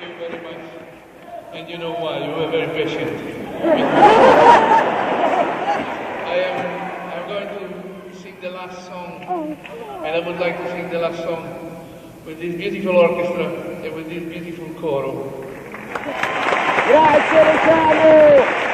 you very much. And you know why, you were very patient. I'm going to sing the last song, and I would like to sing the last song with this beautiful orchestra and with this beautiful coro. Grazie Luciano!